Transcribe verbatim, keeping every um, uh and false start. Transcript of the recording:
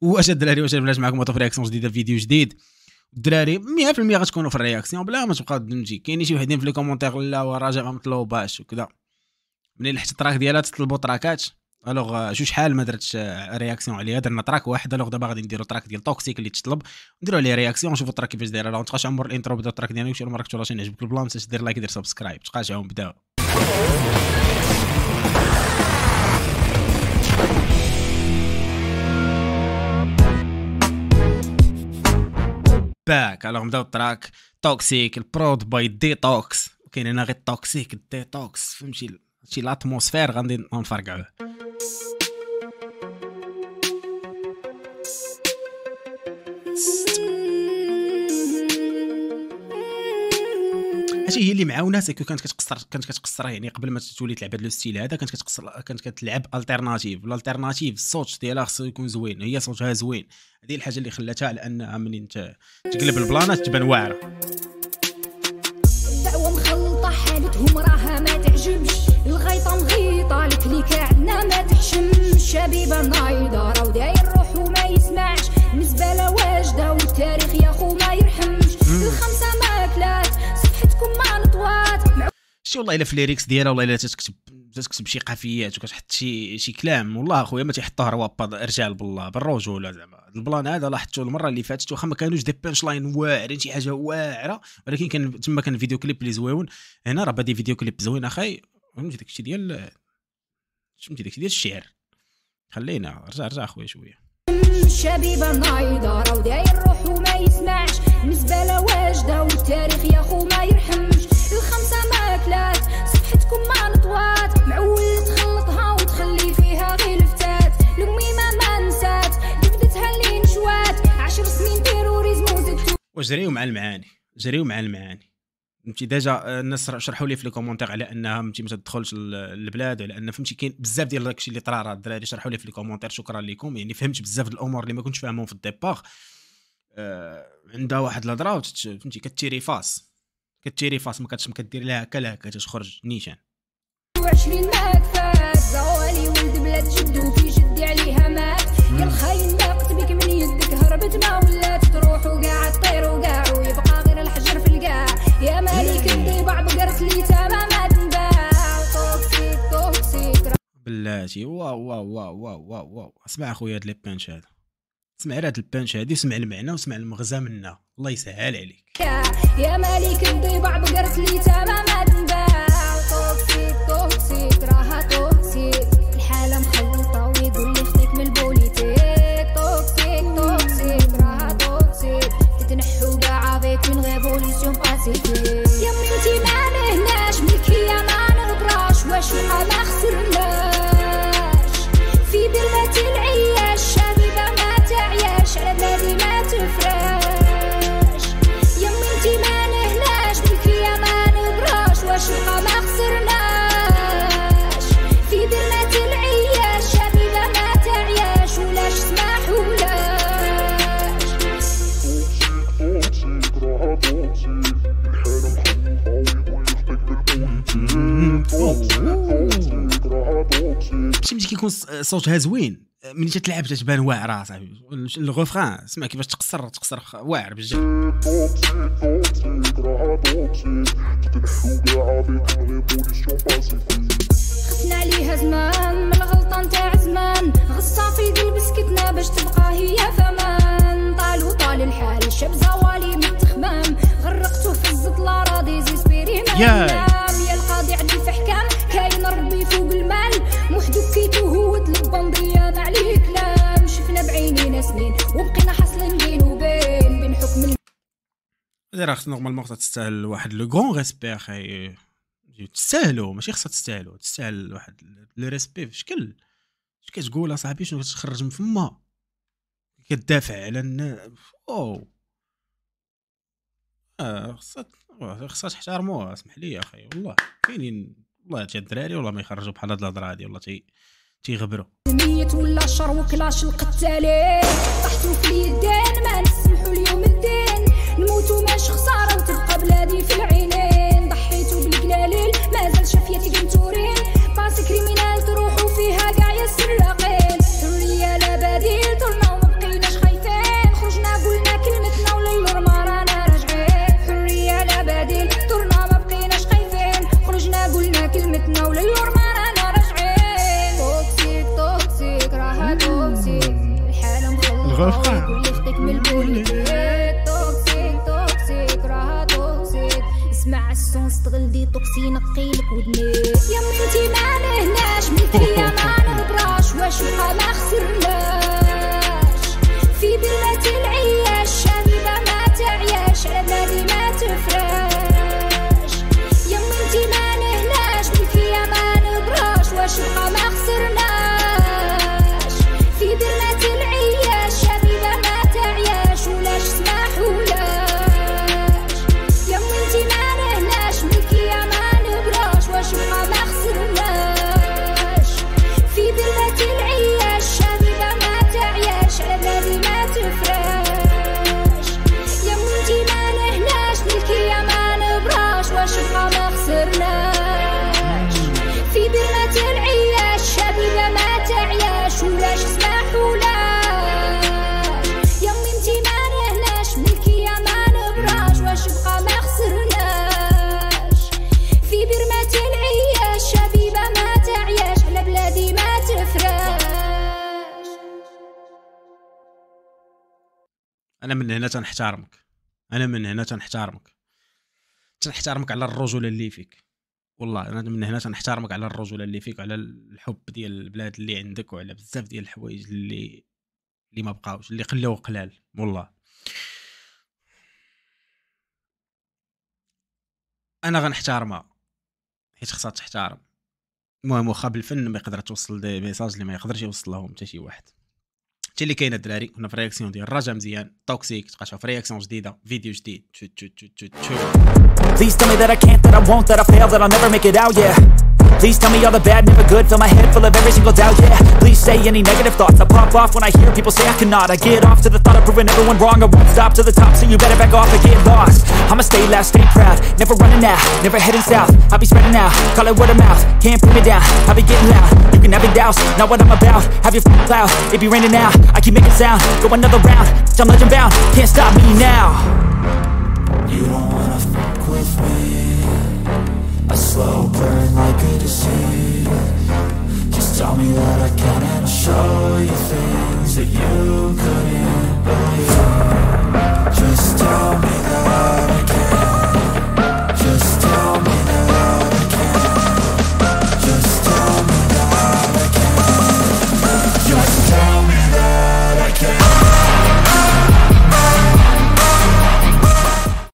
واش الدراري واش بلاش معكم طوف رياكسيون جديده في فيديو جديد. الدراري مية في المية غتكونوا في الرياكسيون بلا ما تبقى تجي. كاينين شي وحدين في لي كومونتير لا وراجع ما مطلوباش وكذا. منين لحت التراك ديالها تطلبوا تراكات. الوغ شو شحال ما درتش رياكسيون عليها، درنا تراك واحد. الوغ دابا غادي نديرو تراك ديال توكسيك اللي تطلب نديرو عليه رياكسيون نشوفوا التراك كيفاش داير. راه ما تبقاش عمر الانترو بدا التراك ديالنا وشي مره كنتو راه نعجبك البلان تنسى دير لايك دير سبسكرايب تقاشعوا نبداو. باك الوغ نبداو التراك توكسيك البرود باي ديتوكس. كاين هنا غير توكسيك ديتوكس فهمتي شي الاتموسفير غادي نفرقعوه. هادشي هي اللي معاونه سيكو كانت كتقصر كانت كتقصر يعني قبل ما تولي تلعب هذا الستيل هذا كانت كتقصر كانت كتلعب التيرناتيف. الالتيرناتيف الصوت ديالها خصو يكون زوين، هي صوتها زوين. هذه الحاجه اللي خلاتها على انها منين تقلب البلانات تبان واعره. الدعوه مخلطه حالتهم راها ما تعجبش، الغيطه مغيطه الكليكه عندنا ما تحشمش، شبيبه نايضه راه داير روحو ما يسمعش، الزباله واجده والتاريخ يا خو ما يرحمش، الخمسه ماكلات صحتكم ما نطوات. شي والله الا في ليريكس ديالها والله الا تكتب تكتب شي قافيات وكتحط شي شي كلام والله اخويا ما تيحطوه روابط رجال بالله بالرجوله. زعما البلان هذا لاحظتو المره اللي فاتت واخا ما كانوش دي بانش لاين واعرين شي حاجه واعره، ولكن كان تما كان فيديو كليب اللي زويون. هنا راه بادي فيديو كليب زوين اخاي. فهمتي داكشي ديال فهمتي داكشي ديال الشعر. خلينا رجع رجع اخويا شويه. شبيبه نايضه راه داير روحو ما يسمعش، الزباله واجده والتاريخ يا خو ما يرحمش، الخمسه ماكلات صحتكم ما نطوات، معول تخلطها وتخلي فيها غير الفتات، الاميمه ما نسات جبدتها اللي نشوات، عشر سنين تيروريزم وزدتو. وجريو مع المعاني جريو مع المعاني. فهمتي ديجا الناس شرحوا لي في لي كومونتير على انها فهمتي ما تدخلش للبلاد، وعلى ان فهمتي كاين بزاف ديال داكشي اللي طرا. راه الدراري شرحوا لي في لي كومونتير شكرا لكم، يعني فهمت بزاف د الامور اللي ما كنتش فاهمهم في الديباغ. آه عندها واحد الهضره فهمتي كتيري فاس كتيري فاس ما كتش كدير لها كلا كتخرج نيشان. وعشرين ماكفات زوالي ولد بلاد جدو في جدي عليها مات، يا الخاين ضاقت بك من يدك هربت ما ولات تروح وقاع طير وقاع ويبقى غير الحجر في القاع، يا مالك الضيبع بقرت لي تمام ما تنباع، توكسيك توكسيك بلاتي. واو واو واو واو واو واو اسمع اخويا هاد لي بانش هذا، اسمع هاد البانش هادي وسمع المعنى وسمع المغزى منها الله يسهل عليك. يا مالك الضيبع بقرت لي تمام ما تنباع، توكسيك توكسيك راها توكسيك، الحاله مخلطه ويقول لي خديك من البوليتيك، توكسيك توكسيك راها توكسيك، تتنحو كاع فيك من ريفوليسيون باسيفيك، يا بنتي ما نهناش ملكيه ما نهضراش، واش ما خسرناش في بلاتي العياش، شبيبه ما تعياش على بلادي ما تفراش، يا بنتي ما نهناش ملكيه ما نهضراش، واش ما خسرناش في بلاتي العياش، شبيبه ما تعياش ولاش سماح ولاش. فهمتي كيكون صوتها زوين ملي تتلعب تتبان واعره صاحبي. الغوفران سمع كيفاش تقصر تقصر واعر بجد. خفنا عليها زمان من الغلطه نتاع زمان، غصه في قلب سكتنا باش تبقى هي فمان، طال وطال الحال شاب زوالي من التخمام، غرقتو في الزطله راضي زيسبيري ما ينام، يا القاضي عندي في حكام كاين ربي فوق المال، وحدو كيتو هو البنديه ما عليه كلام، شفنا بعينينا سنين وبقينا حاصلين بين وبين بين حكم. هذا راه نورمالمون خصها تستاهل واحد لو غون ريسبي اخي، تستاهلوا ماشي خصها تستاهلوا، تستاهل واحد لو ريسبي في شكل اش كتقول اصاحبي، شنو كتخرج من فما كتدافع على الناس. او اه خصها خصها تحترموها. اسمح لي يا اخي والله كاينين والله هاد الدراري والله ما يخرجوا بحال هاد الهضره هادي والله تي تيغبروا. ميت ولا شر وكلاش القتالين طحتو في اليدين ما نسمحوا اليوم الدين، نموتو ماشي خساره وتبقى بلادي في العينين، ضحيتو بالقلالين مازال شافيتي قنتورين، باس كريمينال تروحوا فيها كاع يا السراقين، حريه لا بديل طولنا ومبقينا غلطة ويقول لي خدك من البوليتيك. توكسيك توكسيك راها توكسيك، اسمع السون استغل توكسي نقيلك ودنيك. يا انتي ما نهناش ملكية ما نهضراش، واش بقى ما خسرناش في بلاد العياش، شبيبة ما تعياش على بلادي ما تفراش. يا انتي ما نهناش ملكية ما نهضراش، واش بقى ما خسرناش في بلاد العياش، شبيبة ما تعياش ولاش سماح ولاش. يا انتي ما نهناش ملكية ما نهضراش، واش بقى ما خسرناش في بلاد العياش، شبيبة ما تعياش على بلادي ما تفراش. يا انتي ما نهناش ملكية ما نهضراش، واش بقى ما خسرناش في بلاد العياش، شبيبة ما تعياش ولاش سماح ولاش. يا انتي ما نهناش ملكية ما نهضراش، واش بقى ما خسرناش في برمات العياش، شبيبة ما تعياش على بلادي ما تفراش. انا من هنا تنحترمك، انا من هنا تنحترمك تنحترمك على الرجوله اللي فيك. والله انا من هنا تنحترمك على الرجوله اللي فيك، على الحب ديال البلاد اللي عندك، وعلى بزاف ديال الحوايج اللي اللي ما بقاوش، اللي قلاو قلال. والله انا غنحترمها حيت خصها تحترم. المهم واخا بالفن ما يقدر توصل دي ميساج اللي ما يقدرش يوصل لهم حتى شي واحد. حتى اللي كاين الدراري، كنا في رياكسيون ديال رجا مزيان توكسيك، تبقى تشوف رياكسيون جديده فيديو جديد. تشو تشو تشو تشو تشو. Please tell me that I can't, that I won't, that I fail, that I'll never make it out, yeah. Please tell me all the bad, never good, fill my head full of every single doubt, yeah. Please say any negative thoughts, I pop off when I hear people say I cannot. I get off to the thought of proving everyone wrong, I won't stop to the top, so you better back off and get lost. I'ma stay loud, stay proud, never running out, never heading south. I'll be spreading out, call it word of mouth, can't put me down, I'll be getting loud. You can have it douse, not what I'm about, have your f***ing cloud, it be raining now. I keep making sound, go another round, I'm legend bound, can't stop me now. You don't wanna fuck with me, a slow burn like a disease. Just tell me that I can and I'll show you things that you couldn't believe.